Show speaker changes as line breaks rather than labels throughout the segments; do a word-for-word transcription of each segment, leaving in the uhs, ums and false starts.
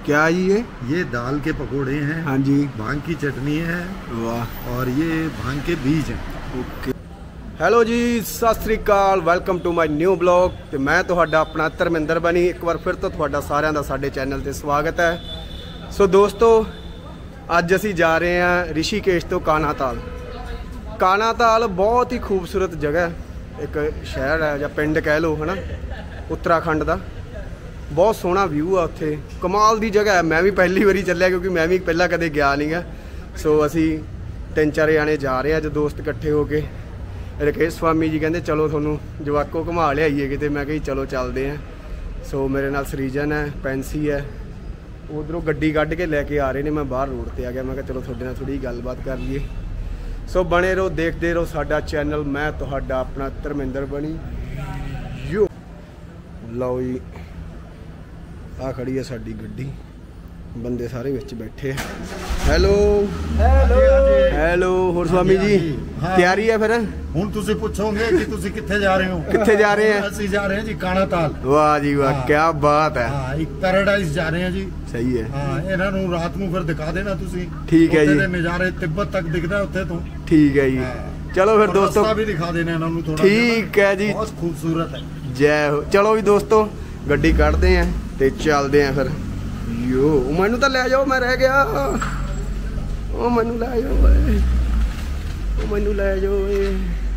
क्या ये
ये दाल के पकोड़े हैं।
हाँ जी।
भांग की चटनी है।
वाह।
और ये भांग के बीज हैं।
ओके। ਹੈਲੋ ਜੀ, ਸਤਿ ਸ੍ਰੀ ਅਕਾਲ, welcome to my new blog. ਤੇ ਮੈਂ ਤੁਹਾਡਾ ਆਪਣਾ ਧਰਮਿੰਦਰ ਬਣੀ ਇੱਕ ਵਾਰ ਫਿਰ ਤੋਂ ਤੁਹਾਡਾ ਸਾਰਿਆਂ ਦਾ ਸਾਡੇ ਚੈਨਲ ਤੇ ਸਵਾਗਤ ਹੈ। ਸੋ ਦੋਸਤੋ, ਅੱਜ ਅਸੀਂ ਜਾ ਰਹੇ ਹਾਂ ਰਿਸ਼ੀਕੇਸ਼ ਤੋਂ ਕਾਨਾਤਾਲ। ਕਾਨਾਤਾਲ ਬਹੁਤ ਹੀ ਖੂਬਸੂਰਤ ਜਗ੍ਹਾ, ਇੱਕ ਸ਼ਹਿਰ ਹੈ ਜਾਂ ਪਿੰਡ ਕਹਿ ਲਓ, ਹੈ ਨਾ, ਉੱਤਰਾਖੰਡ ਦਾ। ਬਹੁਤ ਸੋਹਣਾ ਵਿਊ ਆ ਉੱਥੇ, ਕਮਾਲ ਦੀ ਜਗ੍ਹਾ ਹੈ। ਮੈਂ ਵੀ ਪਹਿਲੀ ਵਾਰੀ ਚੱਲਿਆ ਕਿਉਂਕਿ ਮੈਂ ਵੀ ਪਹਿਲਾਂ ਕਦੇ ਗਿਆ ਨਹੀਂ ਗਾ। ਸੋ ਅਸੀਂ ਤਿੰਨ ਚਾਰ ਜਾਣੇ ਜਾ ਰਹੇ ਹਾਂ ਅੱਜ ਦੋਸਤ ਇਕੱਠੇ ਹੋ ਕੇ। ਰਕੇਸ਼ ਸਵਾਮੀ ਜੀ ਕਹਿੰਦੇ ਚਲੋ ਤੁਹਾਨੂੰ ਜਵਾਕੋ ਘੁਮਾ ਲਿਆਈਏ ਕਿਤੇ। ਮੈਂ ਕਿਹਾ ਚਲੋ ਚੱਲਦੇ ਹਾਂ। ਸੋ ਮੇਰੇ ਨਾਲ ਸਰੀਜਨ ਹੈ, ਪੈਂਸੀ ਹੈ, ਉਧਰੋਂ ਗੱਡੀ ਕੱਢ ਕੇ ਲੈ ਕੇ ਆ ਰਹੇ ਨੇ। ਮੈਂ ਬਾਹਰ ਰੋਡ ਤੇ ਆ ਗਿਆ। ਮੈਂ ਕਿਹਾ ਚਲੋ ਤੁਹਾਡੇ ਨਾਲ ਥੋੜੀ ਗੱਲਬਾਤ ਕਰ ਲਈਏ। ਸੋ ਬਣੇ ਰਹੋ, ਦੇਖਦੇ ਰਹੋ ਸਾਡਾ ਚੈਨਲ। ਮੈਂ ਤੁਹਾਡਾ ਆਪਣਾ ਧਰਮਿੰਦਰ ਬਣੀ ਯੋ। ਲਓ ਜੀ, ਆ ਖੜੀ ਹੈ ਸਾਡੀ ਗੱਡੀ, ਬੰਦੇ ਸਾਰੇ ਵਿੱਚ ਬੈਠੇ ਆ। Hello hello hello. ਹੋਰ ਸਵਾਮੀ ਜੀ ਤਿਆਰੀ ਹੈ ਫਿਰ?
ਹੁਣ ਤੁਸੀਂ ਪੁੱਛੋਗੇ ਕਿ ਤੁਸੀਂ ਕਿੱਥੇ ਜਾ ਰਹੇ ਹੋ?
ਕਿੱਥੇ ਜਾ ਰਹੇ हैं?
ਅਸੀਂ ਜਾ ਰਹੇ ਹਾਂ ਜੀ ਕਾਨਾਤਾਲ।
ਵਾਹ ਜੀ ਵਾਹ, ਕੀ ਬਾਤ ਹੈ।
ਹਾਂ, ਇੱਕ ਪੈਰਾਡਾਈਜ਼ ਜਾ ਰਹੇ ਹਾਂ ਜੀ।
ਸਹੀ ਹੈ।
ਹਾਂ, ਇਹਨਾਂ ਨੂੰ ਰਾਤ ਨੂੰ ਫਿਰ ਦਿਖਾ ਦੇਣਾ ਤੁਸੀਂ।
ਠੀਕ ਹੈ ਜੀ।
ਉੱਥੇ ਦੇ ਨਜ਼ਾਰੇ ਤਿੱਬਤ ਤੱਕ ਦਿਖਦਾ ਉੱਥੇ ਤੋਂ।
ਠੀਕ ਹੈ ਜੀ। ਚਲੋ ਫਿਰ ਦੋਸਤੋ,
ਰਸਤਾ ਵੀ ਦਿਖਾ ਦੇਣਾ ਇਹਨਾਂ ਨੂੰ ਥੋੜਾ।
ਠੀਕ ਹੈ ਜੀ,
ਬਹੁਤ ਖੂਬਸੂਰਤ ਹੈ।
ਜੈ ਹੋ। ਚਲੋ ਵੀ ਦੋਸਤੋ, ਗੱਡੀ ਕੱਢਦੇ ਆਂ ਤੇ ਚੱਲਦੇ ਆਂ ਫਿਰ। ਯੋ, ਮੈਨੂੰ ਤਾਂ ਲੈ ਜਾਓ, ਮੈਂ ਰਹਿ ਗਿਆ। ਉਹ ਮੈਨੂੰ ਲੈ ਜਾਓ ਓਏ, ਉਹ ਮੈਨੂੰ ਲੈ ਜਾਓ ਓਏ।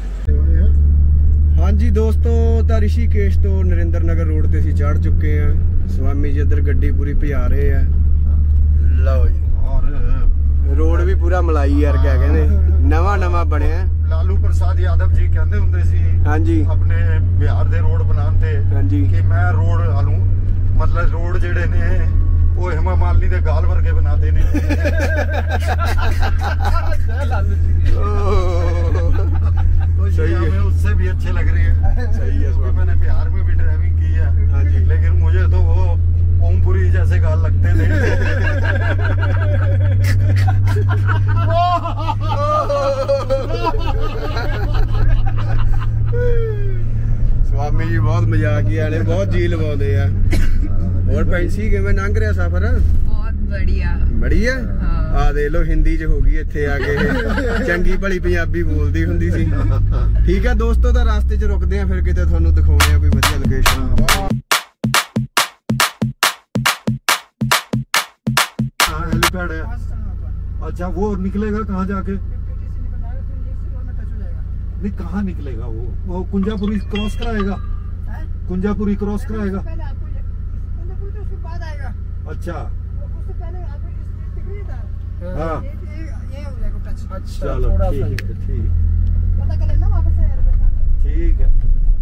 ਹਾਂਜੀ ਦੋਸਤੋ, ਤਾਂ ਰਿਸ਼ੀਕੇਸ਼ ਤੋਂ ਨਰਿੰਦਰ ਨਗਰ ਰੋਡ ਤੇ ਅਸੀਂ ਚੜ੍ਹ ਚੁੱਕੇ ਆ। ਸਵਾਮੀ ਜੀ ਇੱਧਰ ਗੱਡੀ ਪੂਰੀ ਭਜਾ ਰਹੇ ਆ। ਲਓ ਜੀ, ਰੋਡ ਵੀ ਪੂਰਾ ਮਲਾਈ ਯਾਰ, ਕਿਆ ਕਹਿੰਦੇ, ਨਵਾਂ ਨਵਾਂ ਬਣਿਆ।
ਲਾਲੂ ਪ੍ਰਸਾਦ ਯਾਦਵ ਜੀ ਕਹਿੰਦੇ ਹੁੰਦੇ ਸੀ
ਹਾਂਜੀ
ਆਪਣੇ ਬਿਹਾਰ ਦੇ ਰੋਡ ਬਣਾਉਣ ਤੇ
ਹਾਂਜੀ
ਕਿ ਮੈਂ ਰੋਡ ਹਾਲੂ, ਮਤਲਬ ਰੋਡ ਜਿਹੜੇ ਨੇ ਉਹ हेमा मालिनी ਦੇ ਗਾਲ ਵਰਗੇ ਬਣਾਦੇ ਨੇ।
सही है,
हमें उससे भी अच्छे लग रही है।
सही है।
तो मैंने बिहार में भी ड्राइविंग की है। हाँ जी। लेकिन मुझे तो वो ओमपुरी जैसे गाल लगते थे।
स्वामी जी बहुत मजाकिया ने, बहुत जी लवाते हैं। और पैंसी किवें लंघ रहा सफर?
बहुत बढ़िया
बढ़िया।
हाँ।
आ देख लो, हिंदी च हो गई इत्थे आके। चंगी भली पंजाबी बोलदी हुंदी सी। ठीक है दोस्तों, तो रास्ते च रुकदे हैं, फिर किते तुहानू दिखाउने आ कोई वधिया लोकेशन।
हेलीपैड है। अच्छा, वो निकलेगा कहाँ जाके? नहीं, कहाँ निकलेगा वो? वो कुंजापुरी क्रॉस कराएगा? कुंजापुरी क्रॉस कराएगा? अच्छा। हाँ, चलो ठीक है, ठीक ठीक है।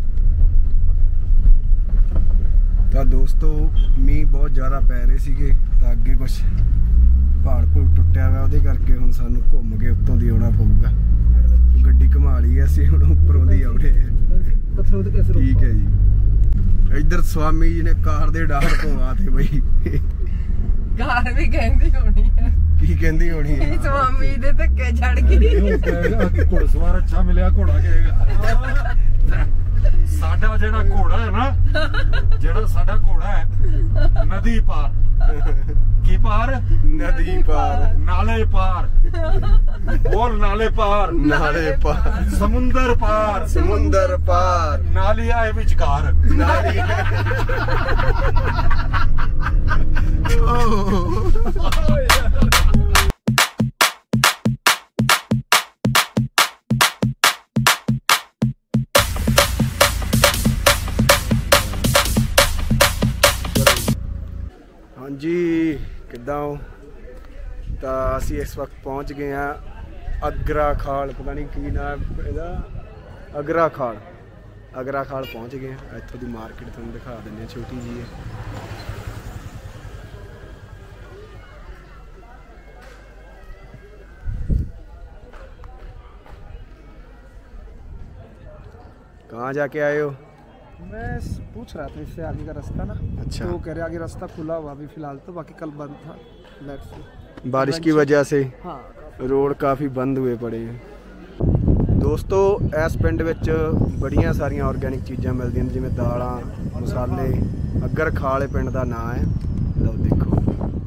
ਤਾਂ ਦੋਸਤੋ, ਮੀਂਹ ਬਹੁਤ ਜ਼ਿਆਦਾ ਪੈ ਰਹੇ ਸੀਗੇ, ਤਾਂ ਅੱਗੇ ਕੁਛ ਪਹਾੜ ਭੂੜ ਟੁੱਟਿਆ ਹੋਇਆ, ਉਹਦੇ ਕਰਕੇ ਹੁਣ ਸਾਨੂੰ ਘੁੰਮ ਕੇ ਉੱਤੋਂ ਦੀ ਆਉਣਾ ਪਊਗਾ। ਗੱਡੀ ਘੁਮਾ ਲਈ ਅਸੀਂ, ਹੁਣ ਉੱਪਰੋਂ ਦੀ ਆਉਣੇ ਆ। ਠੀਕ ਹੈ ਜੀ। ਇੱਧਰ ਸਵਾਮੀ ਜੀ ਨੇ ਕਾਰ ਦੇ ਡਾਹਰ ਪਵਾ ਤੇ ਬਈ।
ਕਾਰ ਵੀ ਕਹਿੰਦੀ ਹੋਣੀ ਹੈ।
ਕੀ ਕਹਿੰਦੀ ਹੋਣੀ ਹੈ?
ਸਵਾਮੀ ਦੇ ਧੱਕੇ ਛੱਡ ਗਈ।
ਘੋੜਸਵਾਰ ਅੱਛਾ ਮਿਲਿਆ, ਘੋੜਾ ਕਹੇਗਾ। ਸਾਡਾ ਜਿਹੜਾ ਘੋੜਾ ਹੈ ਨਾ, ਜਿਹੜਾ ਸਾਡਾ ਘੋੜਾ ਹੈ, ਨਦੀ ਪਾਰ। ਕੀ ਪਾਰ?
ਨਦੀ ਪਾਰ,
ਨਾਲੇ ਪਾਰ। ਬੋਲ, ਨਾਲੇ ਪਾਰ,
ਨਾਲੇ ਪਾਰ,
ਸਮੁੰਦਰ ਪਾਰ,
ਸਮੁੰਦਰ ਪਾਰ,
ਨਾਲੀਆਂ ਵਿਚਕਾਰ।
ਨਾਲੀ। ਹਾਂਜੀ, ਕਿੱਦਾਂ ਹੋ? ਤਾਂ ਅਸੀਂ ਇਸ ਵਕਤ ਪਹੁੰਚ ਗਏ ਹਾਂ ਅਗਰਾ ਖਾਲ, ਪਤਾ ਨਹੀਂ ਕੀ ਨਾਮ ਇਹਦਾ, ਅਗਰਾ ਖਾਲ। ਅਗਰਾ ਖਾਲ ਪਹੁੰਚ ਗਏ ਹਾਂ। ਇੱਥੋਂ ਦੀ ਮਾਰਕੀਟ ਤੁਹਾਨੂੰ ਦਿਖਾ ਦਿੰਦੇ ਹਾਂ, ਛੋਟੀ ਜਿਹੀ ਹੈ। कहाँ जाके आए हो?
मैं पूछ रहा था इससे आगे का रास्ता ना।
अच्छा।
तो कह रहे आगे रास्ता खुला हुआ अभी फिलहाल तो, बाकी कल बंद था लेट्स सी।
बारिश की वजह से
हाँ,
रोड काफ़ी बंद हुए पड़े हैं। दोस्तों, इस पिंड विच बड़ियां सारियां ऑर्गेनिक चीज़ां मिलदियां जिवें दालां, मसाले। अगर खाले पिंड का नाम है। लो देखो,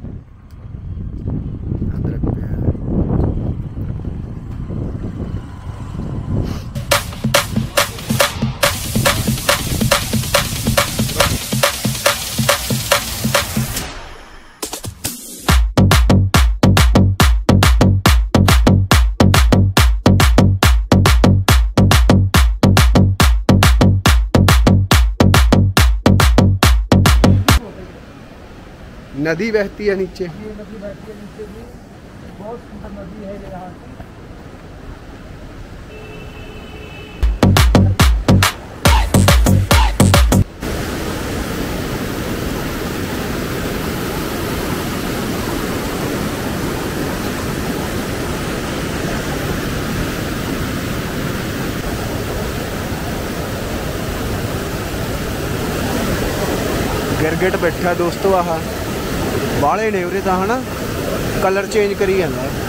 नदी बहती है नीचे।
ये नदी बहती है नीचे भी, बहुत सुंदर नदी है ये यहाँ की।
गिरगिट बैठा दोस्तों, आह बाले ने उरे है ना, कलर चेंज करी जाता है।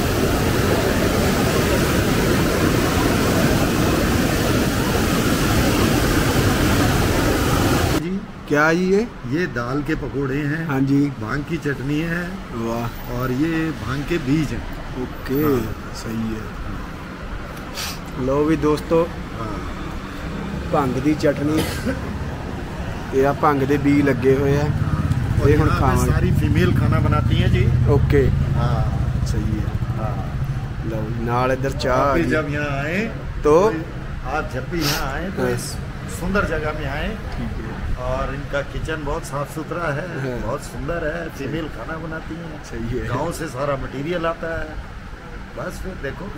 जी
क्या जी ये?
ये दाल के पकोड़े हैं।
हाँ जी।
भांग की चटनी है।
वाह।
और ये भांग के बीज हैं।
ओके।
हाँ।
सही है। लो भी दोस्तों,
हाँ।
भंग दी चटनी ते आ भंग दे बी लगे हुए हैं।
और
ये हुण
यहाँ पे
खावांगे।
सारी फीमेल खाना बनाती हैं जी।
ओके।
हाँ।
सही है।
हाँ।
लो नाल इधर चाह
आप
आ
भी
गई।
जब यहाँ आए
तो
आप जब भी यहाँ आए तो
हाँ।
इस सुंदर जगह में आए।
ठीक है।
और इनका किचन बहुत साफ सुथरा है।
हाँ।
बहुत सुंदर है। फीमेल खाना बनाती हैं।
सही है।
गांव से सारा मटेरियल आता है। बस फिर देखो।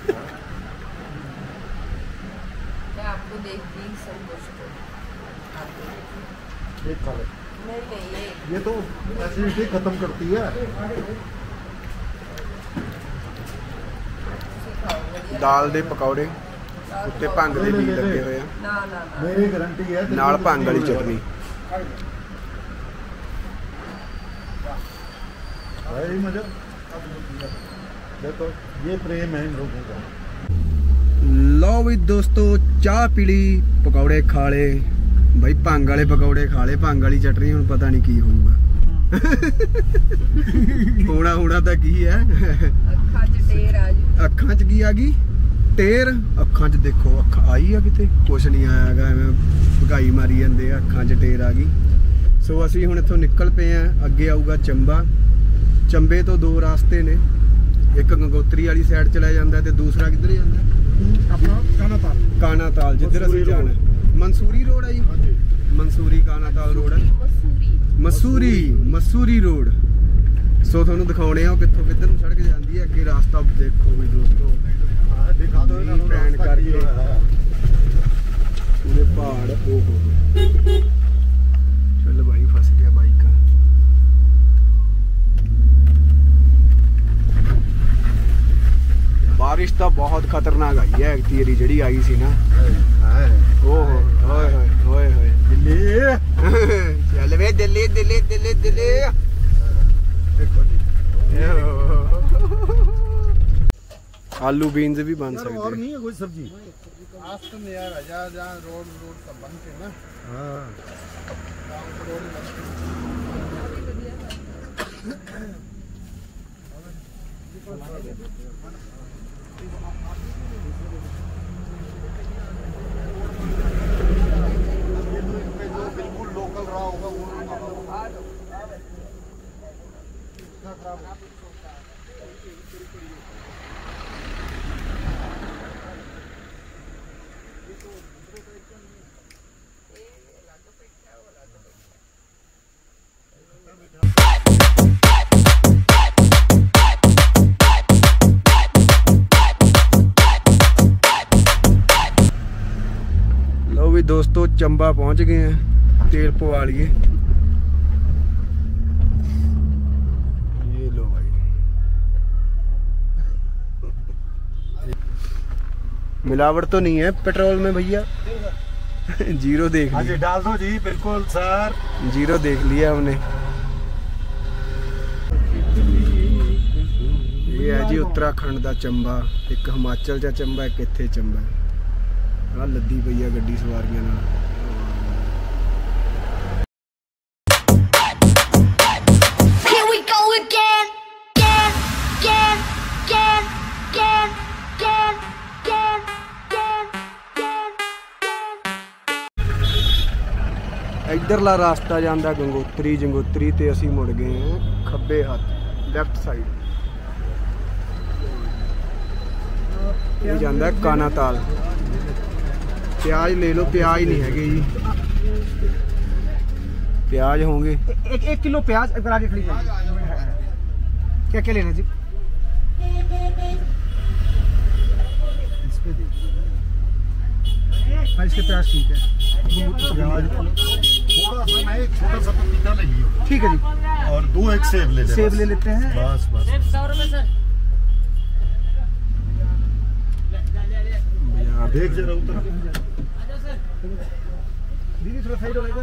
मैं आपको देखती ही संतुष्ट हूँ।
एक खा ले।
नहीं नहीं ये
ये तो एसिडिटी खत्म करती है।
सिखाओगे
दाल दे पकौड़े उत्ते भंग दे बी लगे हुए हैं,
ना ना ना
मेरी गारंटी है।
नाल भंग वाली चटनी।
भाई मजा देखो, ये प्रेम है इन लोगों का।
लो भी दोस्तों, चाह पी ली, पकौड़े खा ले भाई, भंग वाले पकौड़े खा ले, भंग वाली चटनी हुण पता नहीं की होऊगा। होना होना तो की है।
अखा च टेर आ जू।
अखां च की आ गई? टेर अखां च देखो, अख आई है किते? कुछ नहीं आया गा, एवें भगाई मारी जांदे आ, अखां च टेर आ गई। सो असीं हुण इत्थों निकल पे आ, अगे आऊगा चंबा। चंबे तो दो रास्ते ने, एक गंगोत्री वाली साइड चला जांदा ते दूसरा किधर जांदा?
अपना काना ताल।
काना ताल, जिधर असीं जाना है। मंसूरी रोड है जी।
हाँ जी।
मंसूरी काना ताल रोड है।
मसूरी
मसूरी मसूरी रोड। सो ਤੁਹਾਨੂੰ ਦਿਖਾਉਣੇ ਆ ਕਿੱਥੋਂ ਕਿੱਧਰ ਨੂੰ ਸੜਕ ਜਾਂਦੀ ਹੈ। ਅੱਗੇ ਰਾਸਤਾ ਦੇਖੋ ਵੀ ਦੋਸਤੋ,
हाँ, दिखा दो इन्होंने
पैन
रास्ता
करके।
किया है।
ਪੂਰੇ ਪਹਾੜ। ਓਹੋ ਚੱਲ ਭਾਈ, ਫਸ ਗਿਆ ਬਾਈਕ। ਬਾਰਿਸ਼ ਤਾਂ ਬਹੁਤ ਖਤਰਨਾਕ ਆਈ ਹੈ ਤੇਰੀ ਜਿਹੜੀ ਆਈ ਸੀ ਨਾ।
है।
ਓਹੋ ਹੋਏ ਹੋਏ ਹੋਏ ਹੋਏ।
दिल्ली।
ਚੱਲ ਵੇ ਦਿੱਲੀ ਦਿੱਲੀ ਦਿੱਲੀ ਦਿੱਲੀ।
देखो जी।
आलू बीन्स भी बन
यार और
सकते
नहीं है कोई सब्जी।
आज तो यार जहाँ जहाँ रोड रोड सब बन के ना,
हाँ।
रोड बन जो बिल्कुल लोकल रहा होगा वो
लो भी दोस्तों, चंबा पहुंच गए हैं, तेल पवा लिए। ये लो भाई, मिलावट तो नहीं है पेट्रोल में भैया? जीरो देख
हाँ
लिया।
जी, डाल दो जी, बिल्कुल सर।
जीरो देख लिया हमने। ये है जी उत्तराखंड का चंबा। एक हिमाचल चा चंबा, एक इत्थे चंबा। आ लद्दी पई आ गड्डी सवारियां नाल।
Here we go again, again, again, again, again, again, again, again, again.
इधरला रास्ता जांदा गंगोत्री, जंगोत्री ते असी मुड़ गए हैं खब्बे हाथ, लेफ्ट साइड। ये जांदा काना ताल। प्याज ले लो, प्याज नहीं है जी। प्याज होंगे
एक एक किलो प्याज अगर आगे खड़ी कर। क्या क्या लेना जी? हाँ, इसके प्याज ठीक है।
थोड़ा सा मैं एक छोटा सा पपीता ले लियो।
ठीक है जी।
और दो एक सेब ले ले।
सेब ले लेते हैं।
बस बस देख जरा उधर।
दीदी थोड़ा साइड हो इधर।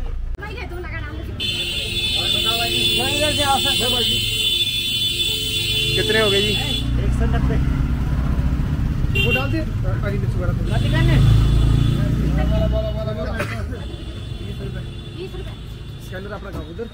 कितने हो गए जी?
एक सौ नब्बे। वो डाल दिए हरी मिर्च वगैरह। स्कैनर अपना खाओ उधर।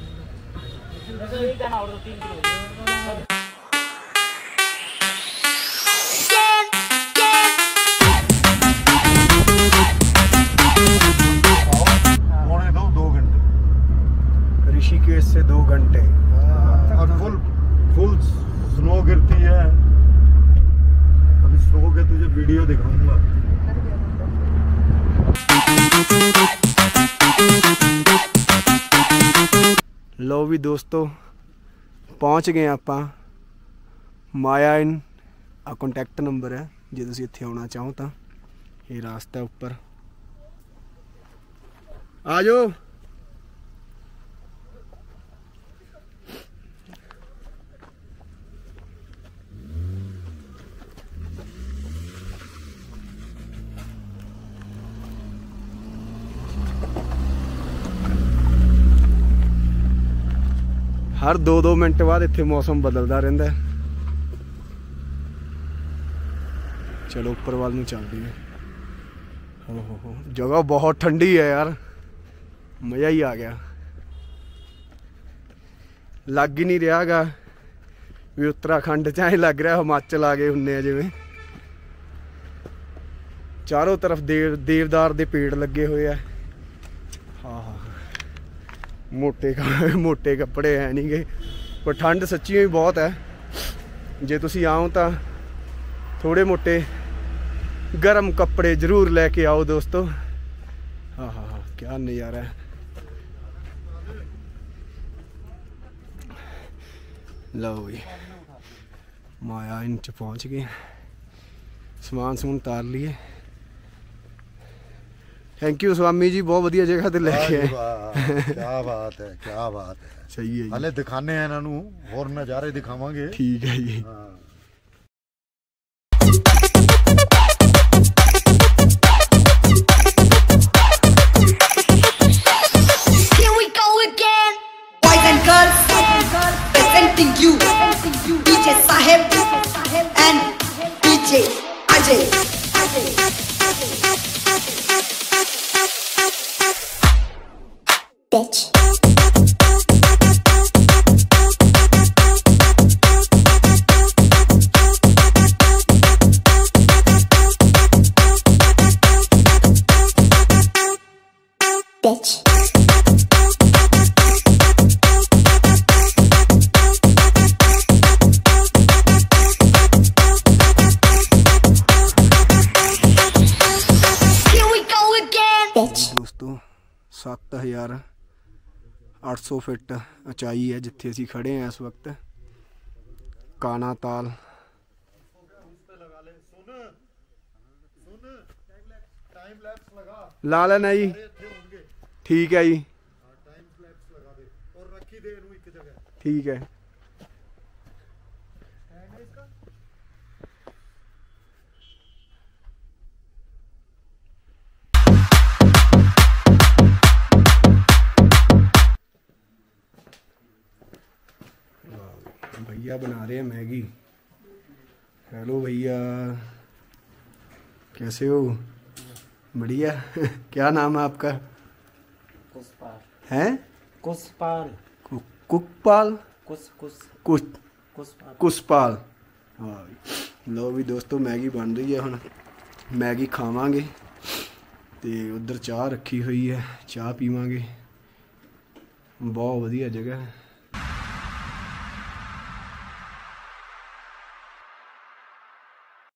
पौने दो दो घंटे।
ऋषिकेश से दो घंटे।
और फुल फुल स्नो गिरती है। अभी स्नो के तुझे वीडियो दिखाऊंगा।
लो भी दोस्तों पहुँच गए ਆਪਾਂ ਮਾਇਆ ਇਨ ਆ ਕੰਟੈਕਟ ਨੰਬਰ ਹੈ ਜੇ ਤੁਸੀਂ ਇੱਥੇ ਆਉਣਾ ਚਾਹੋ ਤਾਂ ਇਹ ਰਾਸਤਾ ਉੱਪਰ ਆ ਜਾਓ। हर दो दो मिनट बाद इत्थे मौसम बदलता रहिंदा है। चलो उपर वाल नूं चलदे हैं। हो हो हो जगह बहुत ठंडी है यार, मज़ा ही आ गया। लग ही नहीं रहा गा भी उत्तराखंड च ऐ लग रहा हिमाचल आ गए हुन्ने जिवें। चारों तरफ देव देवदार दे पेड़ लगे हुए है। हाँ हाँ मोटे मोटे कपड़े है नहीं गए पर ठंड सच्ची भी बहुत है। जे तुसी आओ तो थोड़े मोटे गर्म कपड़े जरूर लेके आओ दोस्तों। हाँ हाँ हाँ क्या नज़ारा है। लो भाई माया इंच पहुँच गए, समान समून तार लिए। थैंक यू स्वामी जी, बहुत बढ़िया जगह ते लेके आए।
क्या बात है, क्या बात है।
सही है
हले दिखाने हैं इन्हां नूं और नज़ारे दिखावांगे।
ठीक है जी।
Here we go again. Boys and girls, presenting you D J Saheb and D J Ajay. Bitch. Bitch. Here we go again. Bitch.
दोस्तों सत्त हज़ार अठ सौ फिट उचाई है जिथे असी खड़े हैं इस वक्त। काना ताल ला लेना जी, ठीक है जी, ठीक है। भैया बना रहे हैं मैगी। हेलो भैया, कैसे हो? बढ़िया। क्या नाम है आपका?
कुशपाल।
हैं?
कुशपाल।
कु- कुकपाल
कुश कुश
कुछ
कुशपाल।
कुशपाल। हाँ लो भी दोस्तों मैगी बन रही है, हुण मैगी खावांगे ते उधर चाह रखी हुई है, चाह पीवांगे। बहुत वधिया जगह है।